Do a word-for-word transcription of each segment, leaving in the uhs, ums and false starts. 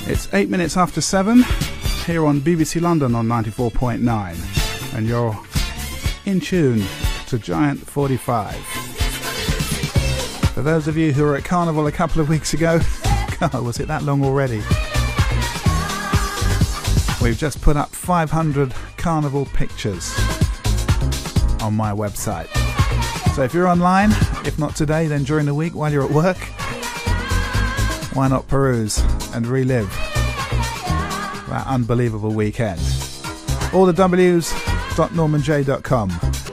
It's eight minutes after seven here on B B C London on ninety-four point nine, and you're in tune to Giant forty-five. For those of you who were at Carnival a couple of weeks ago, God, was it that long already? We've just put up five hundred Carnival pictures on my website. So if you're online, if not today, then during the week while you're at work, why not peruse and relive that unbelievable weekend? All the W's dot norman j dot com.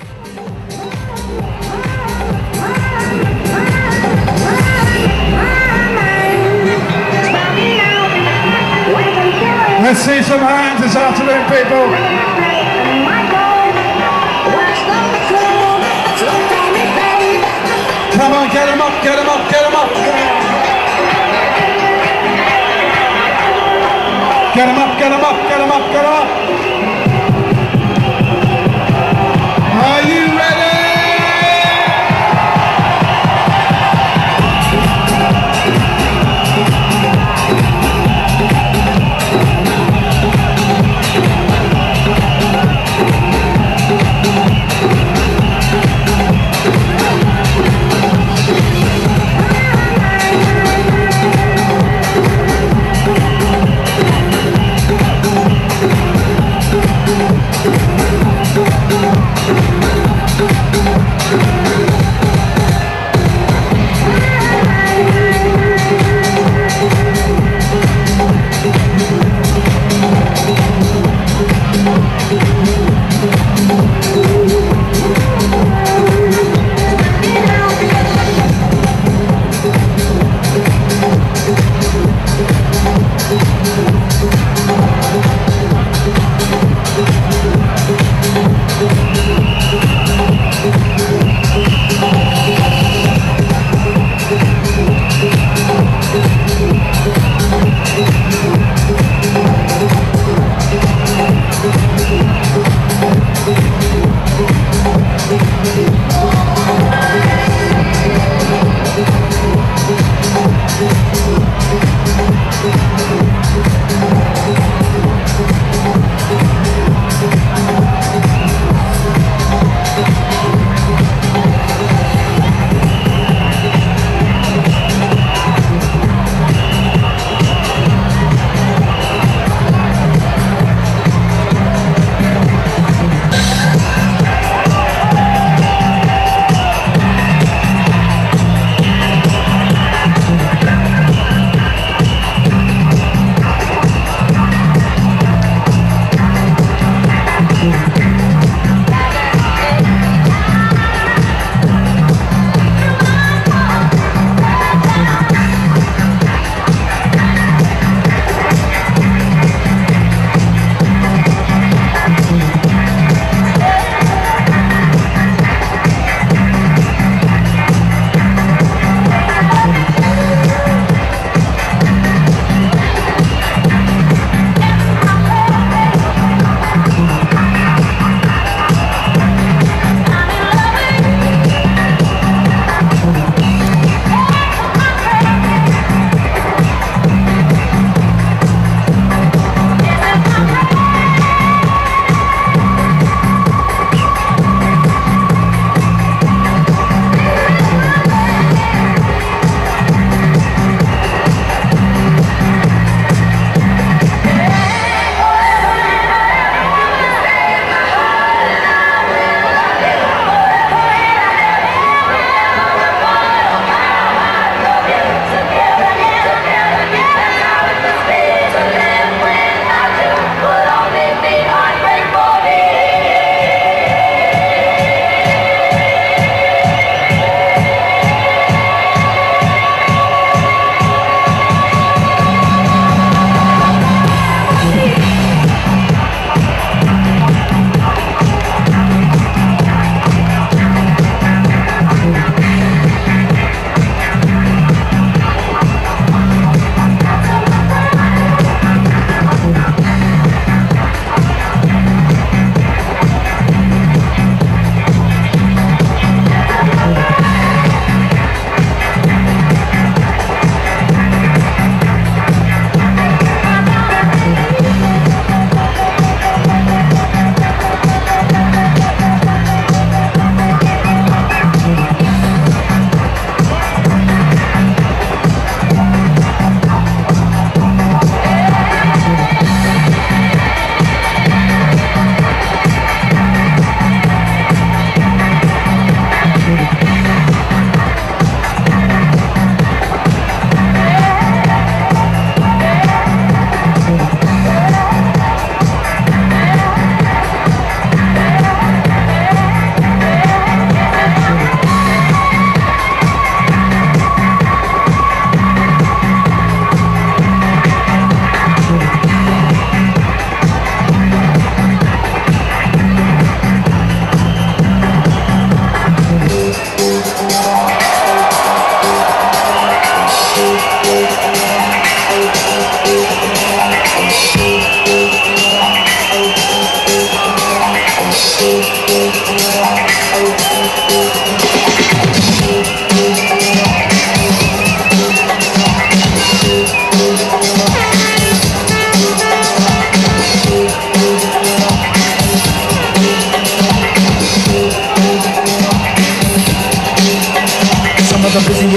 Let's see some hands this afternoon, people. Come on, get them up, get them up, get them up. Get them up, get them up, get them up, get them up. Are you ready?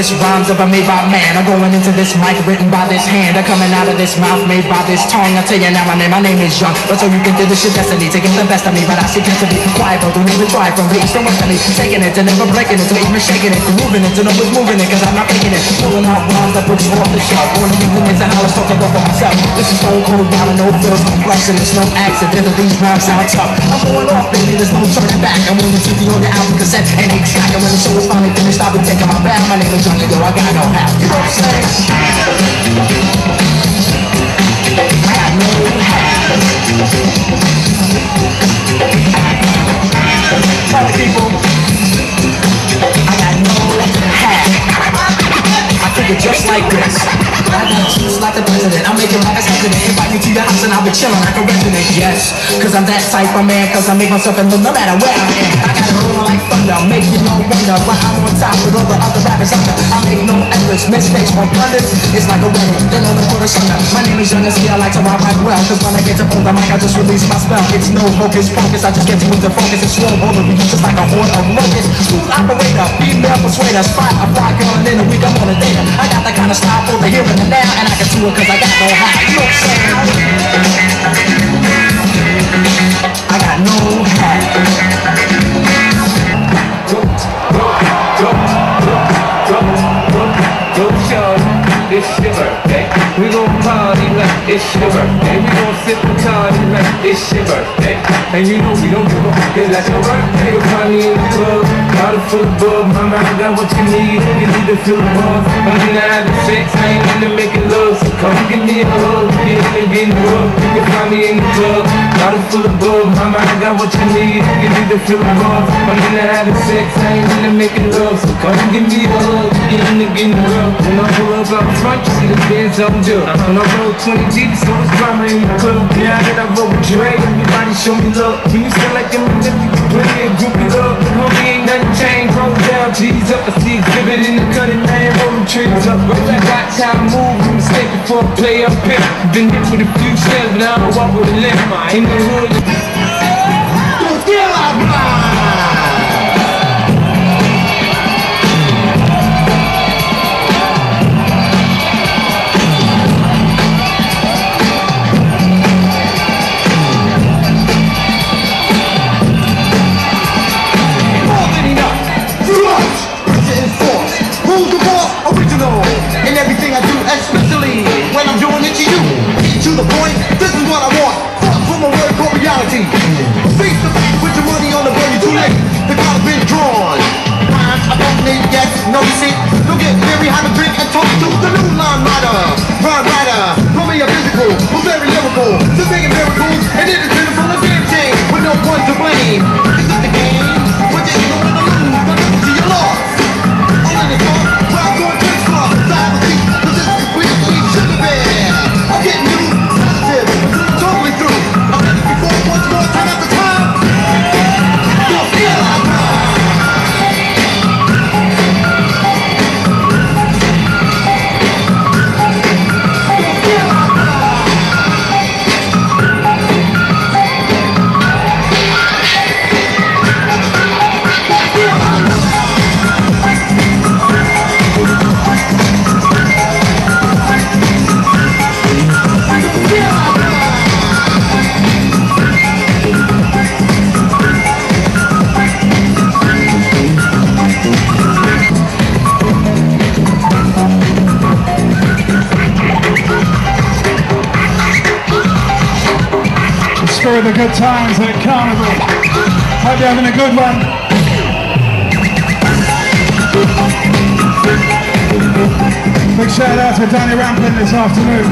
this rhymes ever made by man. I'm going into this mic written by this hand. I'm coming out of this mouth made by this tongue. I tell you now my name, my name is Young. But so you can do this your destiny to get the best of me. But I suggest to be quiet, but don't even try from me. So much of me, taking it to never breaking it, to even shaking it, moving it, to know what's moving it, cause I'm not faking it. Pulling out rhymes that put you off the shelf. One of the reasons I was talking about myself. This is stone cold down and no feels complex, and it's no accident that these rhymes sound tough. I'm going off, baby, there's no turning back. I'm willing to be on the album cassette and eight track. And when the show is finally finished, I'll be taking my back. My name is Johnny, yo, I got no half. You know what I'm saying? I got no half. Tell the people, I got no half. I think it just like this. I got juice like the president. I'm making like a president. Invite me to your house and I'll be chilling like a resident. Yes, cause I'm that type of man. Cause I make myself in the no matter where I'm at. I got it rolling like thunder. Make you no wonder why I'm on top with all the other rappers under. I make no efforts, mistakes or blunders. It's like a wedding, then on the quarter thunder. My name is Young and I like to rhyme right well. Cause when I get to on the mic I just release my spell. It's no hocus pocus, I just get you into focus. It's slow over me, just like a horde of locusts. Smooth operator, female persuader. Spot a fly girl and in a week I'm on a data. I got the kind of style for the here and the now, and I can do it cause I got no how. You know what I'm saying? I got no hat. Go, go, go, go, go, go, go, shorty. It's your birthday. We gon' party like it's your birthday. We gon' sip and party like it's your birthday. And you know we don't give a fuck. It's like your birthday. You'll find me in the club, bottle full of bug. My mind got what you need. You need to feel the buzz. I'm in the having sex. I ain't into making love. So come give me a hug. Get in and get in the rub. You can find me in the club, bottle full of bug. My mind got what you need. You need to feel the buzz. I'm in the having sex. I ain't into making love. So come give me a hug. Get in and get in the rub. When I pull up out front, you see the Benz on dub. When I roll twenty G's, so it's drama in the club. Now that I roll with Dre, everybody show me love. When you feel like them niggas, you play a groupie love. Homie, ain't nothing changed. Roll down, G's up. I see exhibit in the cutting, man. Rolling trees up. Watch how I move. You mistake before I play up here. Been hit with a few shells, but I don't walk with a limp. In the hood. Don't feel like mine. In everything I do, especially when I'm doing it to you. Get to the point, this is what I want. Fuck from a word called reality. Face to face with your money on the burn, too late. The card's been drawn. Rhymes I don't need, yes, no you see. Don't get very high to drink and talk to the new line rider. Rhyme writer, call me a physical, I'm very lyrical. Just making miracles, and it is beautiful and damn thing. With no one to blame. It's not the game, but you ain't gonna lose. But listen to your loss. All in the song, crowd going to I'm getting you positive, totally through. I've done it before, once more, time after time. Don't feel like Don't feel like For the good times at Carnival. Hope you're having a good one. Big shout out to Danny Rampin this afternoon.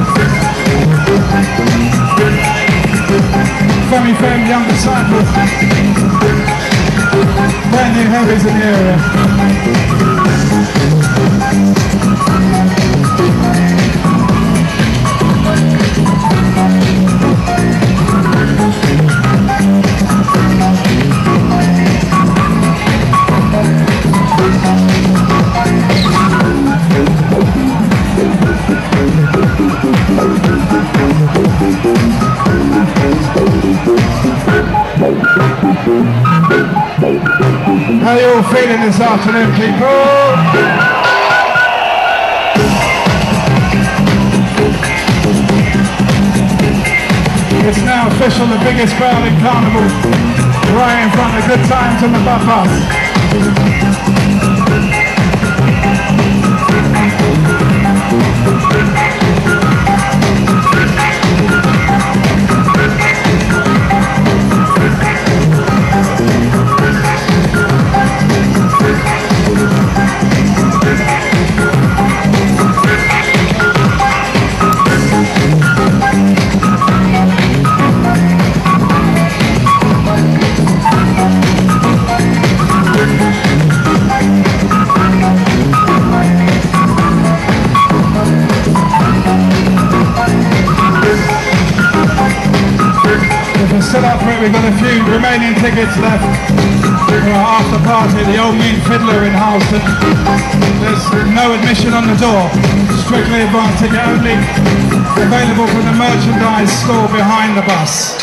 Femi Fem, Young Disciple. Brand new heavies in the area. How you all feeling this afternoon, people? official, the biggest crowd in Carnival, right in front of Good Times on the bus. Set up for it. We've got a few remaining tickets left for our after party at the Old Mean Fiddler in Harleston. There's no admission on the door, strictly advance ticket only, available from the merchandise store behind the bus.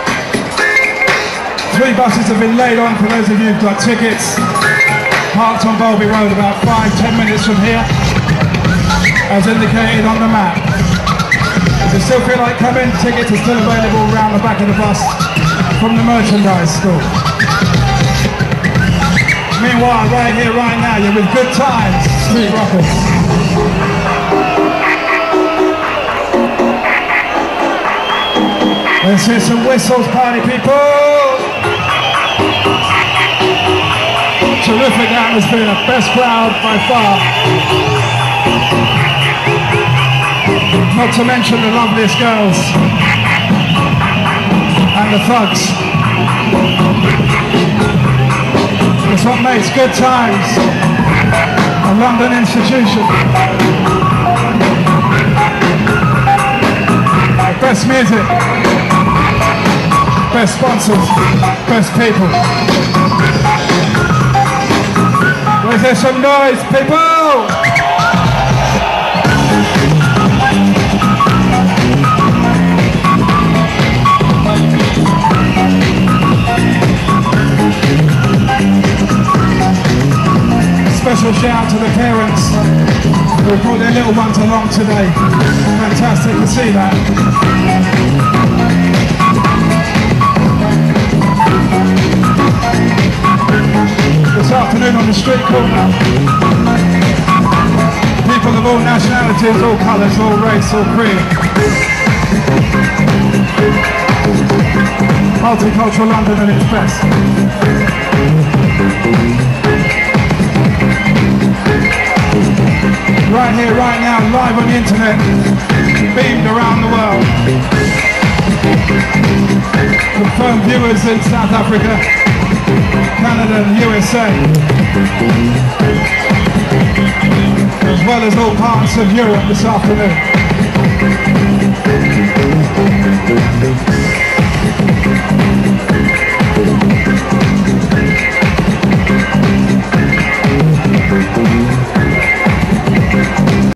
Three buses have been laid on for those of you who've got tickets, parked on Bowlby Road about five, ten minutes from here, as indicated on the map. If you still feel like coming, tickets are still available around the back of the bus from the merchandise store. Meanwhile, right here, right now, you're with Good Times, Street Rockers. Let's hear some whistles, party people! Terrific atmosphere, best crowd by far. Not to mention the loveliest girls and the thugs. It's what makes Good Times a London institution. The best music, best sponsors, best people. Where's there some noise, people? Special shout out to the parents who brought their little ones along today. Fantastic to see that. This afternoon on the street corner, people of all nationalities, all colours, all race, all creed. Multicultural London at its best. Right here, right now, live on the internet, beamed around the world. Confirmed viewers in South Africa, Canada and U S A, as well as all parts of Europe this afternoon.